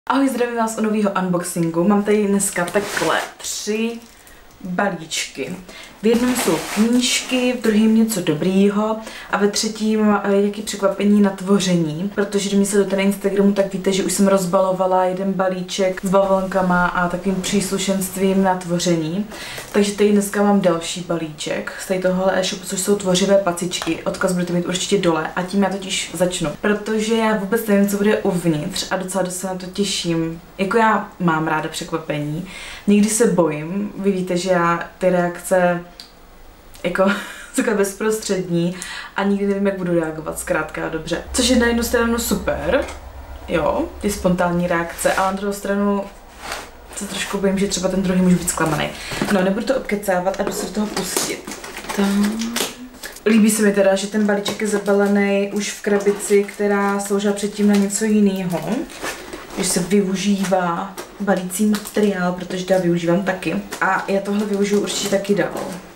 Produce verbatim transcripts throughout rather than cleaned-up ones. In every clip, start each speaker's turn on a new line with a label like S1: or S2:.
S1: Ahoj, zdravím vás u nového unboxingu. Mám tady dneska takhle tři balíčky. V jednom jsou knížky, v druhém něco dobrýho a ve třetím jaký překvapení na tvoření. Protože když mi se do na Instagramu, tak víte, že už jsem rozbalovala jeden balíček s bavlnkama a takovým příslušenstvím na tvoření. Takže tady dneska mám další balíček z tady tohohle e-shopu, což jsou tvořivé pacičky. Odkaz budete mít určitě dole a tím já totiž začnu. Protože já vůbec nevím, co bude uvnitř a docela dost se na to těším. Jako já mám ráda překvapení, někdy se bojím, vy víte, že já ty reakce jako takhle bezprostřední a nikdy nevím, jak budu reagovat, zkrátka dobře. Což je na jednu stranu super, jo, ty spontánní reakce, ale na druhou stranu se trošku bojím, že třeba ten druhý může být zklamaný. No, nebudu to obkecávat a jdu se do toho pustit. Tak. Líbí se mi teda, že ten balíček je zabalený už v krabici, která sloužila předtím na něco jiného. Když se využívá balící materiál, protože já využívám taky. A já tohle využiju určitě taky dál.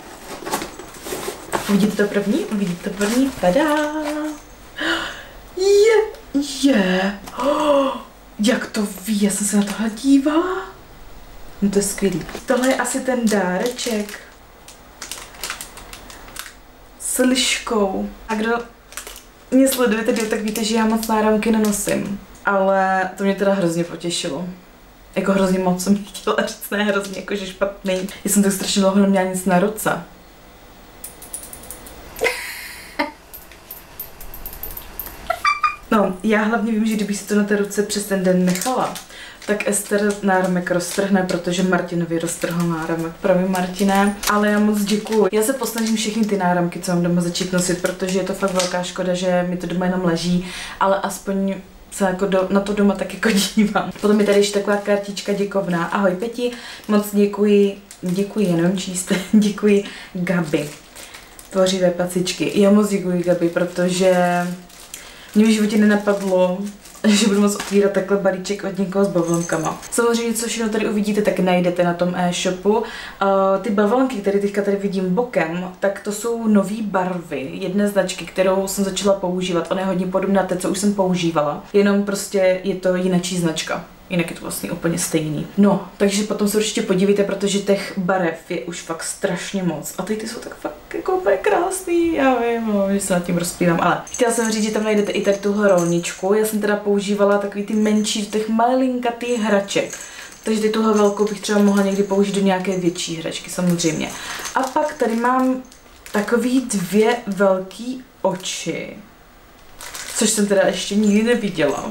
S1: Vidíte to první? Vidíte to první? Tada! Je, je! Oh, jak to ví? Já jsem se na tohle dívala. No to je skvělý. Tohle je asi ten dáreček. S liškou. A kdo mě sledujete, tak víte, že já moc náramky nenosím. Ale to mě teda hrozně potěšilo. Jako hrozně moc jsem chtěla říct, ne hrozně, jakože špatný. Já jsem tak strašně dlouho neměla nic na ruce. No, já hlavně vím, že kdybych si to na té ruce přes ten den nechala, tak Ester náramek roztrhne, protože Martinovi roztrhl náramek. Pravý Martine, ale já moc děkuju. Já se posnažím všechny ty náramky, co mám doma, začít nosit, protože je to fakt velká škoda, že mi to doma jenom leží, ale aspoň se jako do, na to doma tak jako dívám. Potom je tady ještě taková kartička děkovná. Ahoj Peti, moc děkuji, děkuji jenom číst, děkuji Gabi. Tvořivé pacičky. Já moc děkuji Gabi, protože mě v životě nenapadlo, že budu moct otvírat takhle balíček od někoho s bavlnkama. Samozřejmě, co všechno tady uvidíte, tak najdete na tom e-shopu. Uh, ty bavlnky, které teďka tady vidím bokem, tak to jsou nové barvy, jedné značky, kterou jsem začala používat. Ona je hodně podobná té, co už jsem používala, jenom prostě je to jinačí značka. Jinak je to vlastně úplně stejný. No, takže potom se určitě podívejte, protože těch barev je už fakt strašně moc. A tady ty jsou tak fakt jako úplně krásný, já vím, no, že se nad tím rozplývám, ale chtěla jsem říct, že tam najdete i tady tuhle rolničku. Já jsem teda používala takový ty menší, těch malinkatých hraček. Takže ty tuhle velkou bych třeba mohla někdy použít do nějaké větší hračky, samozřejmě. A pak tady mám takový dvě velký oči, což jsem teda ještě nikdy neviděla.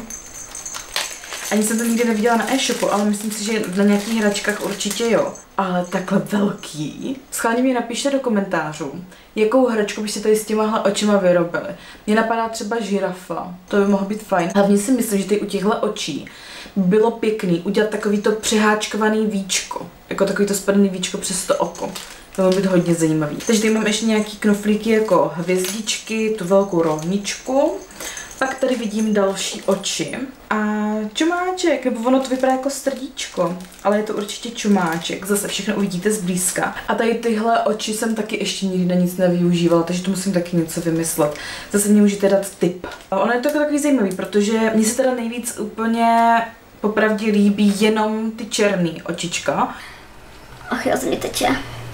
S1: Ani jsem to nikdy neviděla na e-shopu, ale myslím si, že na nějakých hračkách určitě jo. Ale takhle velký. Schválně mi napište do komentářů, jakou hračku by si tady s těmahle očima vyrobili. Mně napadá třeba žirafa, to by mohlo být fajn. Hlavně si myslím, že tady u těchto očí bylo pěkný udělat takovýto přiháčkovaný víčko. Jako takovýto spadený víčko přes to oko. To mohlo být hodně zajímavý. Takže tady mám ještě nějaký knoflíky jako hvězdičky, tu velkou rovničku. Pak tady vidím další oči a čumáček, nebo ono to vypadá jako srdíčko, ale je to určitě čumáček, zase všechno uvidíte zblízka. A tady tyhle oči jsem taky ještě nikdy na nic nevyužívala, takže to musím taky něco vymyslet. Zase mě můžete dát tip. A ono je to takový zajímavý, protože mně se teda nejvíc úplně popravdě líbí jenom ty černý očička.
S2: Ach, já se mi teče.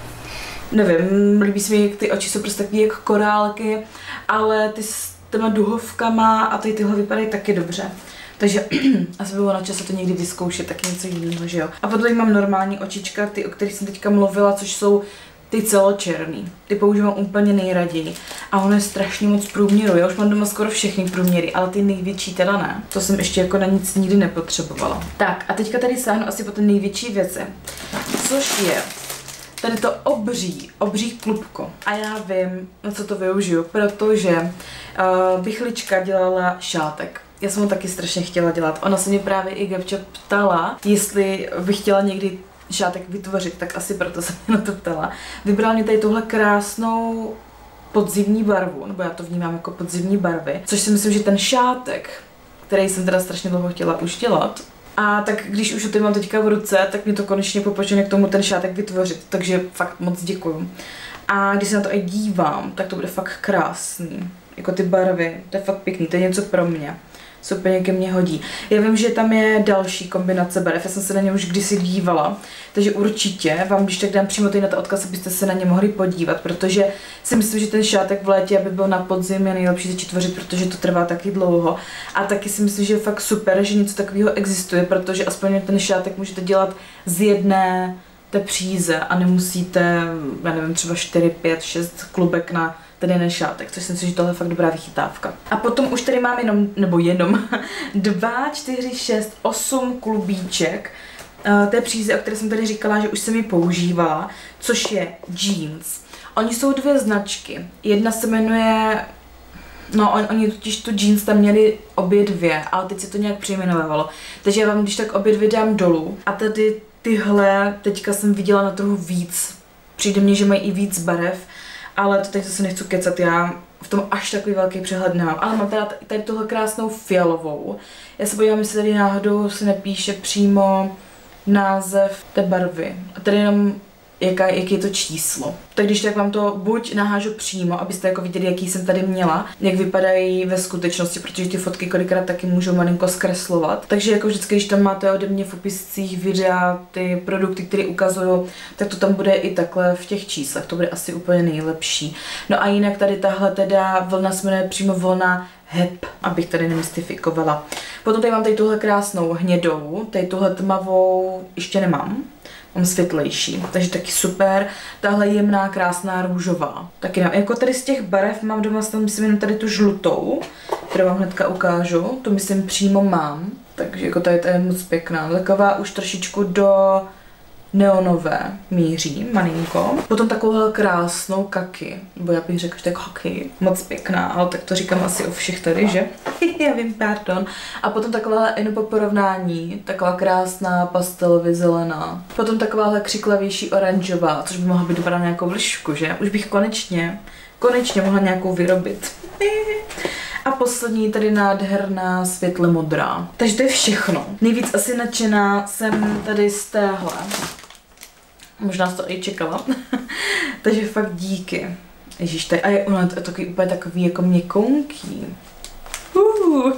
S1: Nevím, líbí se mi, jak ty oči jsou prostě takový jako korálky, ale ty těma duhovkama a tady tyhle vypadají taky dobře. Takže asi bylo na čase to někdy vyzkoušet, taky něco jiného, že jo. A potom mám normální očička, ty, o kterých jsem teďka mluvila, což jsou ty celočerný. Ty používám úplně nejraději. A ono je strašně moc průměru. Já už mám doma skoro všechny průměry, ale ty největší teda ne. To jsem ještě jako na nic nikdy nepotřebovala. Tak a teďka tady sáhnu asi po ty největší věci. Což je tady to obří, obří klubko. A já vím, na co to využiju, protože uh, Bychlička dělala šátek. Já jsem ho taky strašně chtěla dělat. Ona se mě právě i Gabča ptala, jestli bych chtěla někdy šátek vytvořit, tak asi proto jsem mě na to ptala. Vybrala mě tady tuhle krásnou podzimní barvu, nebo já to vnímám jako podzimní barvy, což si myslím, že ten šátek, který jsem teda strašně dlouho chtěla už dělat, a tak když už ho tady mám teďka v ruce, tak mě to konečně popočne k tomu ten šátek vytvořit, takže fakt moc děkuju. A když se na to i dívám, tak to bude fakt krásný. Jako ty barvy, to je fakt pěkný, to je něco pro mě. se úplně ke mně hodí. Já vím, že tam je další kombinace barev, já jsem se na ně už kdysi dívala, takže určitě vám, když tak dám přímo tady na ten odkaz, abyste se na ně mohli podívat, protože si myslím, že ten šátek v létě, aby byl na podzim, je nejlepší začít tvořit, protože to trvá taky dlouho. A taky si myslím, že je fakt super, že něco takového existuje, protože aspoň ten šátek můžete dělat z jedné té příze a nemusíte, já nevím, třeba čtyři, pět, šest klubek na ten jeden šátek, což si myslím, že tohle je fakt dobrá vychytávka. A potom už tady mám jenom, nebo jenom, dva, čtyři, šest, osm klubíček uh, té příze, o které jsem tady říkala, že už jsem ji používala, což je Jeans. Oni jsou dvě značky. Jedna se jmenuje, no on, oni totiž tu Jeans tam měli obě dvě, ale teď se to nějak přejmenovalo. Takže já vám když tak obě dvě dám dolů. A tady tyhle teďka jsem viděla na trhu víc. Přijde mně, že mají i víc barev, ale to teď zase nechci kecat, já v tom až takový velký přehled nemám. Ale mám teda tady tuhle krásnou fialovou. Já se podívám, jestli tady náhodou se nepíše přímo název té barvy. A tady jenom jaká, jaký je to číslo. Tak když tak vám to buď nahážu přímo, abyste jako viděli, jaký jsem tady měla, jak vypadají ve skutečnosti, protože ty fotky kolikrát taky můžou malinko zkreslovat. Takže jako vždycky, když tam máte ode mě v opiscích videa ty produkty, které ukazuju, tak to tam bude i takhle v těch číslech. To bude asi úplně nejlepší. No a jinak tady tahle teda vlna se jmenuje přímo vlna Heb, abych tady nemystifikovala. Potom tady mám tady tuhle krásnou hnědou, tady tuhle tmavou ještě nemám. Mám světlejší, takže taky super. Tahle jemná, krásná růžová. Taky nám, jako tady z těch barev mám doma, myslím jenom tady tu žlutou, kterou vám hnedka ukážu. To myslím přímo mám, takže jako tady, tady je moc pěkná. Taková už trošičku do neonové míří, malinko. Potom takovou krásnou kaki, nebo já bych řekla, že tak hockey, moc pěkná, ale tak to říkám asi o všech tady, že? Já vím, pardon. A potom taková jen po porovnání, taková krásná pastelově zelená. Potom takováhle křiklavější oranžová, což by mohla být dobrá na nějakou vlžku, že? Už bych konečně, konečně mohla nějakou vyrobit. A poslední tady nádherná světle modrá. Takže to je všechno. Nejvíc asi nadšená jsem tady z téhle. Možná jsi to i čekala. Takže fakt díky. Ježíš, tady, a je ona to je takový, úplně takový jako měkounký. Uh.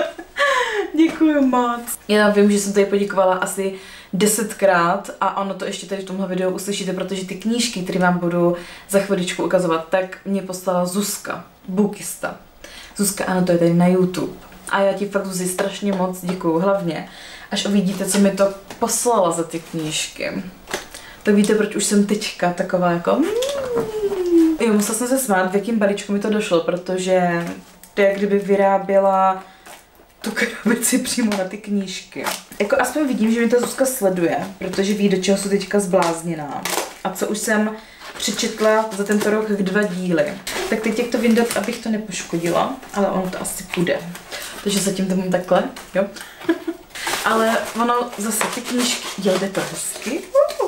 S1: Děkuju moc. Já vím, že jsem tady poděkovala asi desetkrát a ono to ještě tady v tomhle videu uslyšíte, protože ty knížky, které vám budu za chviličku ukazovat, tak mě poslala Zuzka, Bookista. Zuzka, ano, to je tady na YouTube. A já ti fakt, Zuzi, strašně moc děkuju. Hlavně, až uvidíte, co mi to poslala za ty knížky. Tak víte, proč už jsem teďka taková jako... Jo, musela jsem se smát, v jakým balíčku mi to došlo, protože to jak kdyby vyráběla tu krabici přímo na ty knížky. Jako aspoň vidím, že mi ta Zuzka sleduje, protože ví, do čeho jsou teďka zblázněná. A co už jsem přečetla za tento rok dva díly. Tak teď jak to vyndat, abych to nepoškodila, ale ono to asi půjde. Takže zatím to mám takhle, jo. Ale ono zase ty knížky, jde to hezky.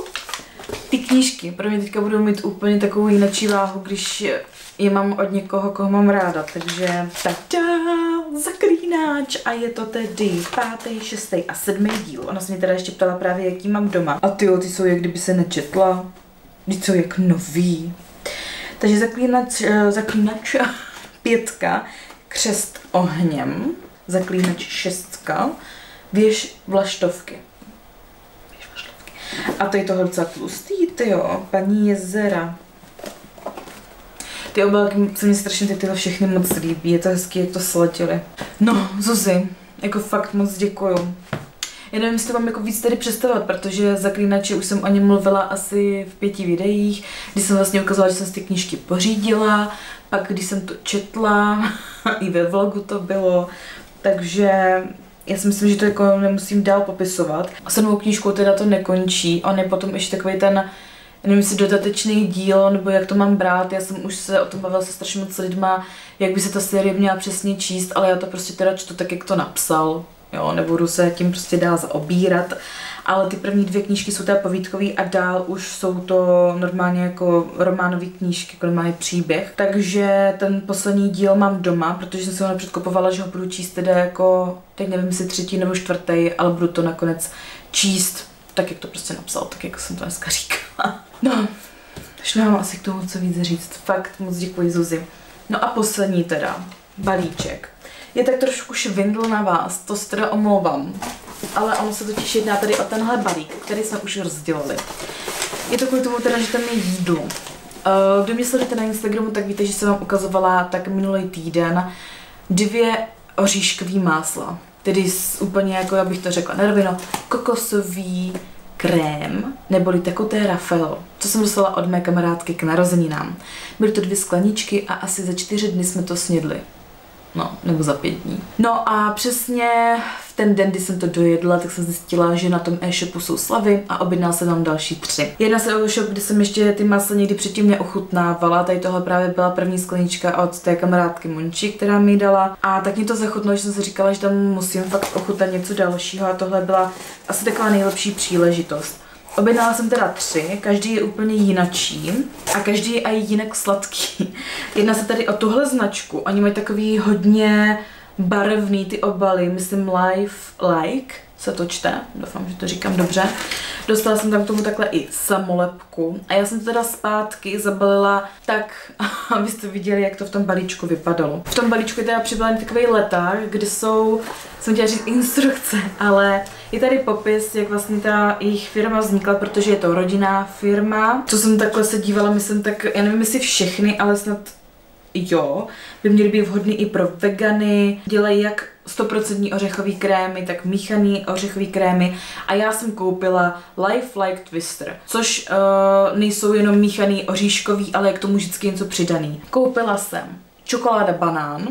S1: Ty knížky pro mě teďka budou mít úplně takovou jinačí váhu, když je mám od někoho, koho mám ráda. Takže tada, Zaklínač a je to tedy pátý, šestý a sedmý díl. Ona se mě teda ještě ptala právě, jaký mám doma. A tyjo, ty jsou jak kdyby se nečetla. Ty jsou jak nový. Takže Zaklínač, Zaklínač pětka, Křest ohněm, Zaklínač šestka, Věž vlaštovky. Věž vlaštovky. A to je to docela tlustý, tyjo, Paní jezera. Ty obálky se mi strašně ty tyhle všechny moc líbí, je to hezký, jak to sladili. No, Zuzi, jako fakt moc děkuju. Já nevím, jestli to vám jako víc tady představovat, protože Zaklínače už jsem o něm mluvila asi v pěti videích, kdy jsem vlastně ukazovala, že jsem si ty knížky pořídila, pak když jsem to četla, i ve vlogu to bylo, takže já si myslím, že to jako nemusím dál popisovat. A s novou knížkou teda to nekončí, on je potom ještě takový ten, nevím, jestli dodatečný díl, nebo jak to mám brát, já jsem už se o tom bavila se strašně moc lidma, jak by se ta série měla přesně číst, ale já to prostě teda čtu tak, jak to napsal. Jo, nebudu se tím prostě dál zaobírat, ale ty první dvě knížky jsou teda povídkový a dál už jsou to normálně jako románové knížky, jako normálně příběh. Takže ten poslední díl mám doma, protože jsem se ho nepředkupovala, že ho budu číst teda jako, teď nevím, jestli třetí nebo čtvrtý, ale budu to nakonec číst tak, jak to prostě napsal, tak jako jsem to dneska říkala. No, už nemám asi k tomu co víc říct. Fakt moc děkuji, Zuzi. No a poslední teda, balíček. je tak trošku švindl na vás, to se teda omlouvám. Ale ono se totiž jedná tady o tenhle balík, který jsme už rozdělili. Je to kvůli tomu teda, že tam je jídlo. Kdo mě sledujete na Instagramu, tak víte, že jsem vám ukazovala tak minulý týden dvě oříškový másla. Tedy úplně jako, já bych to řekla, na rovinu, kokosový krém, neboli tekuté Raffaello, co jsem dostala od mé kamarádky k narozeninám. Byly to dvě skleničky a asi za čtyři dny jsme to snědli. No, nebo za pět dní. No a přesně v ten den, kdy jsem to dojedla, tak jsem zjistila, že na tom e-shopu jsou slavy a objednala se tam další tři. Jedna se o e-shop, kde jsem ještě ty másla někdy předtím neochutnávala, tady tohle právě byla první sklenička od té kamarádky Monči, která mi dala. A tak mě to zachutnalo, že jsem si říkala, že tam musím fakt ochutnat něco dalšího a tohle byla asi taková nejlepší příležitost. Objednala jsem teda tři, každý je úplně jinačí a každý je i jinak sladký. Jedná se tady o tuhle značku, oni mají takový hodně barevný ty obaly, myslím Life Like se to čte, doufám, že to říkám dobře. Dostala jsem tam k tomu takhle i samolepku a já jsem to teda zpátky zabalila tak, abyste viděli, jak to v tom balíčku vypadalo. V tom balíčku je teda připravený takový leták, kde jsou, jsem chtěla říct instrukce, ale je tady popis, jak vlastně ta jejich firma vznikla, protože je to rodinná firma. Co jsem takhle se dívala, myslím tak, já nevím jestli všechny, ale snad jo, by měly být vhodný i pro vegany, dělají jak sto procent ořechový krémy, tak míchaný ořechový krémy a já jsem koupila Life Like Twister, což uh, nejsou jenom míchaný oříškový, ale je k tomu vždycky něco přidaný. Koupila jsem čokoláda banán,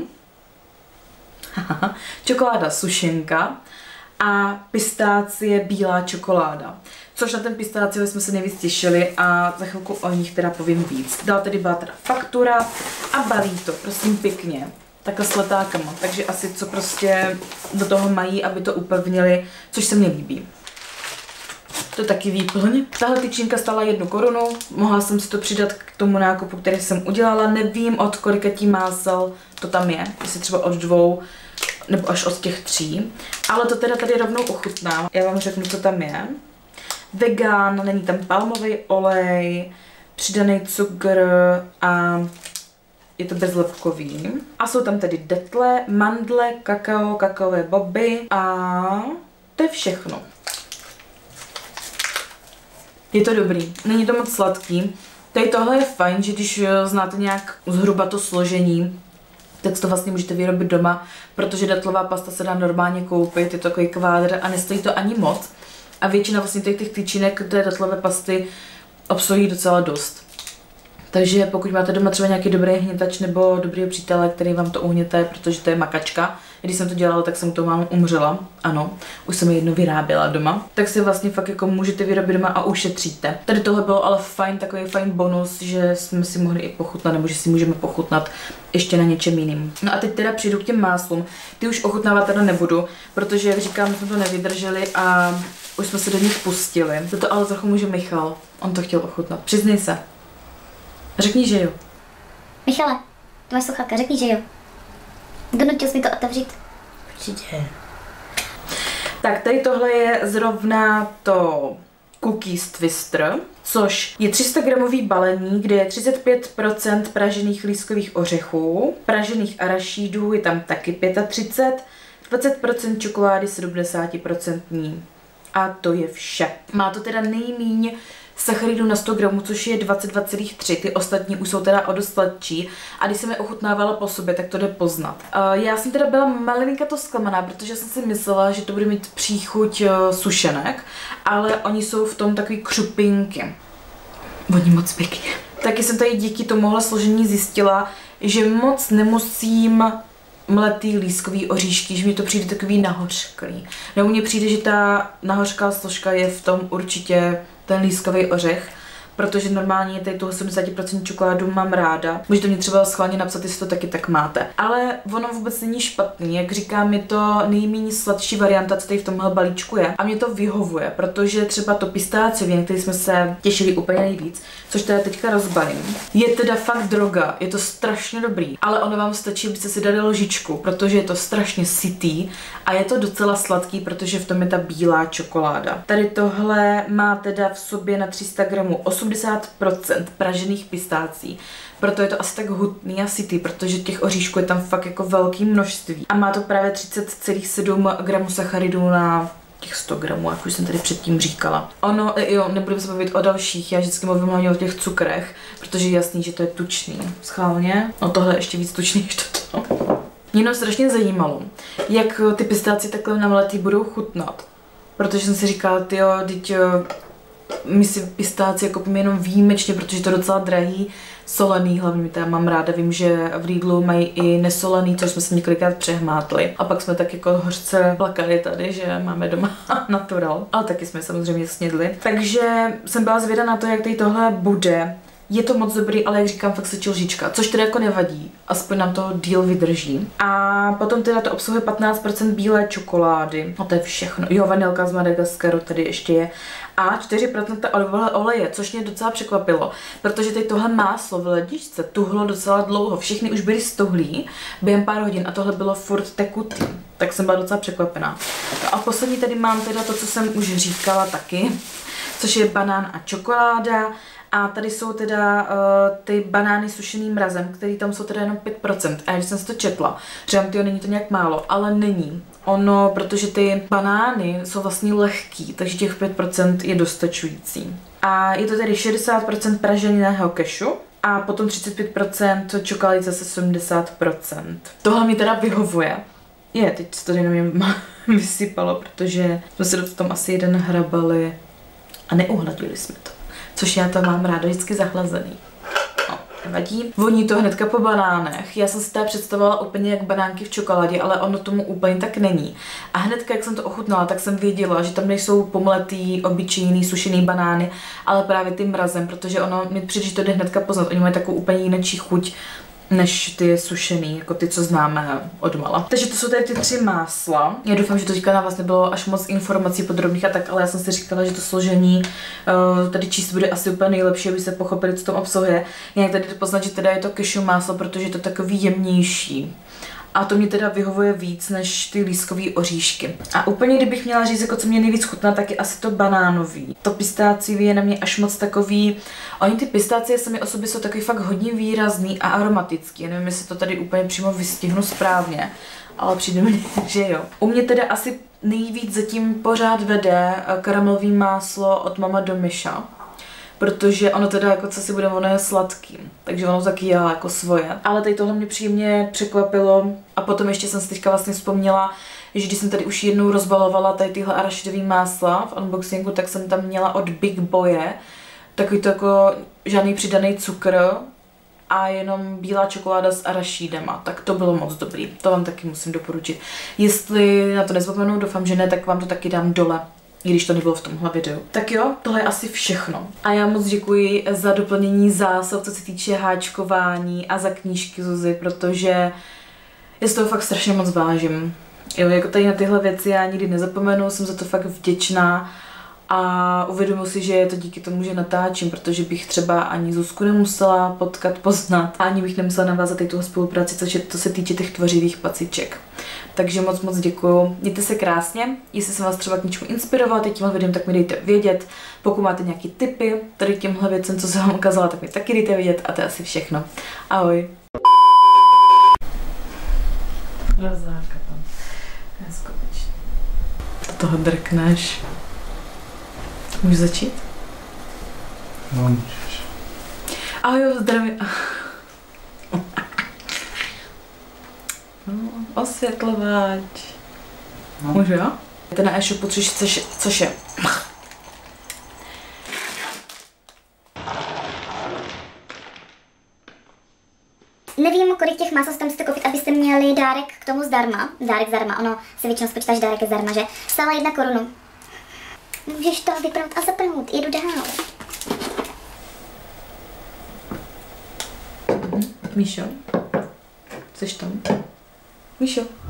S1: čokoláda sušenka a pistácie bílá čokoláda. Což na ten pistácie jsme se nejvíc těšili a za chvilku o nich teda povím víc. Dál tedy byla teda faktura a balí to, prosím pěkně, takhle s letákama. Takže asi co prostě do toho mají, aby to upevnili, což se mně líbí. To je taky výplň. Tahle tyčinka stála jednu korunu, mohla jsem si to přidat k tomu nákupu, který jsem udělala. Nevím, od kolika tí másel to tam je, jestli třeba od dvou, nebo až od těch tří. Ale to teda tady rovnou ochutnám. Já vám řeknu, co tam je. Vegan, není tam palmový olej, přidaný cukr a je to bezlepkový. A jsou tam tedy detle, mandle, kakao, kakaové boby a to je všechno. Je to dobrý, není to moc sladký. Tady tohle je fajn, že když znáte nějak zhruba to složení, tak to vlastně můžete vyrobit doma, protože datlová pasta se dá normálně koupit, je to takový kvádr a nestojí to ani moc. A většina vlastně těch, těch tyčinek té datlové pasty obsahují docela dost. Takže pokud máte doma třeba nějaký dobrý hnětač nebo dobrý přítele, který vám to uhněte, protože to je makačka. Když jsem to dělala, tak jsem to mám umřela. Ano, už jsem je jedno vyráběla doma. Tak si vlastně fakt jako můžete vyrobit doma a ušetříte. Tady tohle bylo ale fajn, takový fajn bonus, že jsme si mohli i pochutnat, nebo že si můžeme pochutnat ještě na něčem jiným. No a teď teda přijdu k těm máslům. Ty už ochutnávat teda nebudu, protože jak říkám, jsme to nevydrželi a už jsme se do nich pustili. To ale trochu může Michal. On to chtěl ochutnat. Přiznej se. Řekni, že jo.
S2: Michale, to máš sluchátka, řekni, že jo. Donutil jsi mi to otevřít.
S1: Určitě. Tak tady tohle je zrovna to Cookies Twister, což je tři sta gramový balení, kde je třicet pět procent pražených lískových ořechů, pražených arašídů je tam taky třicet pět, dvacet procent čokolády sedmdesát procent. A to je vše. Má to teda nejméně sacharidů na sto gramů, což je dvacet dva celá tři, ty ostatní už jsou teda o dost sladčí a když jsem je ochutnávala po sobě, tak to jde poznat. Uh, já jsem teda byla malinka to zklamaná, protože jsem si myslela, že to bude mít příchuť uh, sušenek, ale oni jsou v tom takový křupinky. Voní moc pěkně. Taky jsem tady díky tomuhle složení zjistila, že moc nemusím mletý lískový oříšky, že mi to přijde takový nahořklý. Nebo mně přijde, že ta nahořká složka je v tom určitě ten lískový ořech, protože normálně tady tu sedmdesát procent čokoládu mám ráda. Můžete mě třeba schválně napsat, jestli to taky tak máte. Ale ono vůbec není špatný, jak říkám, je to nejméně sladší varianta, co tady v tomhle balíčku je. A mě to vyhovuje, protože třeba to pistáciový, na který jsme se těšili úplně nejvíc, což teda teďka rozbalím, je teda fakt droga, je to strašně dobrý, ale ono vám stačí, abyste si dali lžičku, protože je to strašně sytý a je to docela sladký, protože v tom je ta bílá čokoláda. Tady tohle má teda v sobě na tři sta gramů osmdesát osmdesát procent pražených pistácí. Proto je to asi tak hutný a sytý, protože těch oříšků je tam fakt jako velké množství. A má to právě třicet celá sedm gramů sacharidů na těch sto gramů, jak už jsem tady předtím říkala. Ono, jo, nebudeme se bavit o dalších, já vždycky mluvím hlavně o těch cukrech, protože je jasný, že to je tučný. Schválně. No tohle je ještě víc tučný než toto. Mě jenom strašně zajímalo, jak ty pistáci takhle namletý budou chutnat. Protože jsem si říkala, tyjo, teď my si pistáci koupíme jenom výjimečně, protože to je docela drahý, solený, hlavně teda mám ráda, vím, že v Lidlu mají i nesolený, což jsme se několikrát přehmátli. A pak jsme tak jako hořce plakali tady, že máme doma natural, ale taky jsme samozřejmě snědli. Takže jsem byla zvědavá na to, jak tady tohle bude. Je to moc dobrý, ale jak říkám, fakt se lžička, což teda jako nevadí, aspoň nám to díl vydrží. A potom teda to obsahuje patnáct procent bílé čokolády, a to je všechno. Jo, vanilka z Madagaskaru tady ještě je. A čtyři procenta olivového oleje, což mě docela překvapilo, protože tady tohle máslo v ledničce tuhlo docela dlouho, všechny už byly stuhlí během pár hodin a tohle bylo furt tekutý, tak jsem byla docela překvapená. A poslední tady mám teda to, co jsem už říkala taky, což je banán a čokoláda. A tady jsou teda uh, ty banány sušeným mrazem, který tam jsou teda jenom pět procent. A když jsem si to četla, říkám, tyjo, není to nějak málo, ale není. Ono, protože ty banány jsou vlastně lehký, takže těch pět procent je dostačující. A je to tedy šedesát procent praženého kešu a potom třicet pět procent čokolády zase sedmdesát procent. Tohle mi teda vyhovuje. Je, teď se to na mě vysypalo, protože jsme se v tom asi jeden hrabali a neuhladili jsme to. Což já tam mám ráda vždycky zahlazený. No, nevadí. Voní to hnedka po banánech. Já jsem si teda představovala úplně jak banánky v čokoládě, ale ono tomu úplně tak není. A hnedka, jak jsem to ochutnala, tak jsem věděla, že tam nejsou pomletý, obyčejný, sušený banány, ale právě tím mrazem, protože ono mi přijde, že to jde hnedka poznat. Oni mají takovou úplně jinou chuť než ty sušený, jako ty, co známe odmala. Takže to jsou tady ty tři másla. Já doufám, že to teďka na vás nebylo až moc informací podrobných a tak, ale já jsem si říkala, že to složení uh, tady číst bude asi úplně nejlepší, aby se pochopili, co tam obsahuje. Jinak tady poznat, že teda je to cashew máslo, protože je to takový jemnější. A to mě teda vyhovuje víc než ty lískový oříšky. A úplně kdybych měla říct, jako co mě nejvíc chutná, tak je asi to banánový. To pistáciový je na mě až moc takový. Oni ty pistácie sami o sobě jsou takový fakt hodně výrazný a aromatický. Já nevím, jestli to tady úplně přímo vystihnu správně, ale přijde mi, že jo. U mě teda asi nejvíc zatím pořád vede karamelový máslo od Mama Domiša. Protože ono teda, jako co si bude, ono je sladký, takže ono taky já jako svoje. Ale tady tohle mě příjemně překvapilo a potom ještě jsem si teďka vlastně vzpomněla, že když jsem tady už jednou rozbalovala tady tyhle arašidový másla v unboxingu, tak jsem tam měla od Big Boye takový to jako žádný přidaný cukr a jenom bílá čokoláda s arašídema, tak to bylo moc dobrý, to vám taky musím doporučit. Jestli na to nezapomenu, doufám, že ne, tak vám to taky dám dole, i když to nebylo v tomhle videu. Tak jo, tohle je asi všechno. A já moc děkuji za doplnění zásob, co se týče háčkování a za knížky Zuzi, protože já z toho fakt strašně moc vážím. Jo, jako tady na tyhle věci já nikdy nezapomenu, jsem za to fakt vděčná a uvědomuji si, že je to díky tomu, že natáčím, protože bych třeba ani Zuzku nemusela potkat, poznat a ani bych nemusela navázat tady tuhle spolupráci, což je, to se týče těch tvořivých paciček. Takže moc moc děkuju. Mějte se krásně, jestli jsem vás třeba k něčemu inspirovala teď tímhle videem, tak mi dejte vědět. Pokud máte nějaký tipy tady těmhle věcem, co jsem vám ukázala, tak mi taky dejte vědět a to je asi všechno. Ahoj. Rozárka tam. Neskutečně. Do toho drkneš. Můžu začít?
S3: No, můžeš.
S1: Ahoj, zdraví. No, osvětlovač. No. Můžu, jo? Je to na e-shopu, což, což, což je.
S2: Nevím, kolik těch másel si tam musíte koupit, abyste měli dárek k tomu zdarma. Dárek zdarma, ono se většinou spočítá, že dárek je zdarma, že? Stála jedna korunu. Můžeš to vypnout a zapnout, jedu dál.
S1: Míšo, jsi tam? Míšo.